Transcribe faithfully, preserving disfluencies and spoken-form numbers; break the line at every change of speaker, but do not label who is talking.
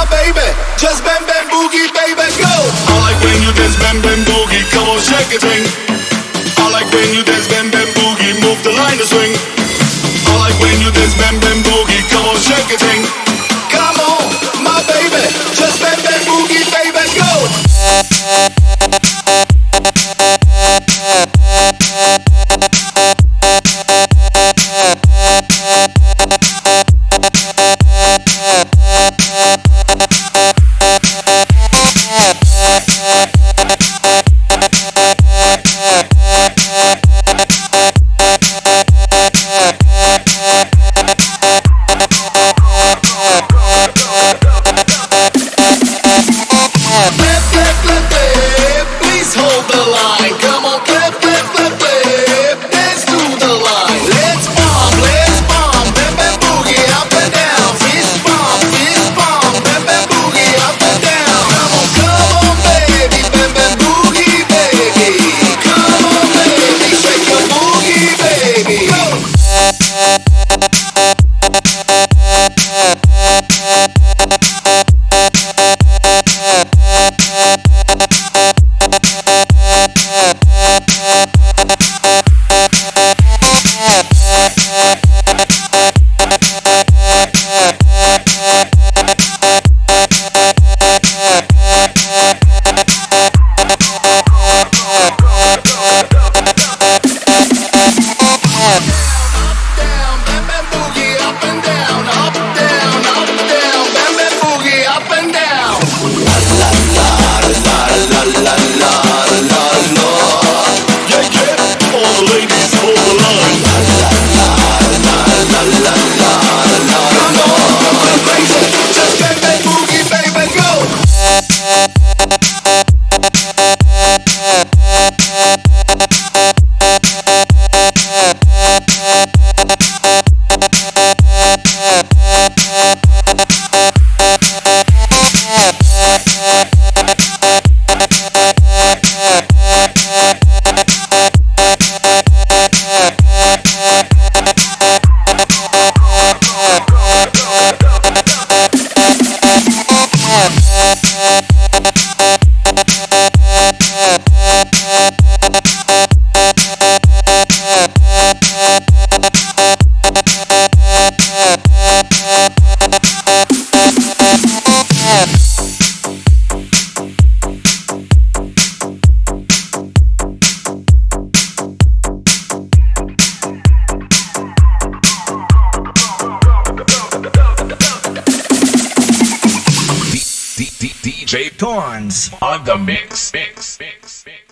baby. Just bam bam boogie, baby, go. I like when you dance bam bam boogie, come on shake it thing. I like when you dance bam bam boogie, move the line to swing. I like when you dance bam bam boogie, come on shake it thing. Come on, my baby, just bam bam boogie, baby, go.
D J Torns on the mix, mix, mix, mix.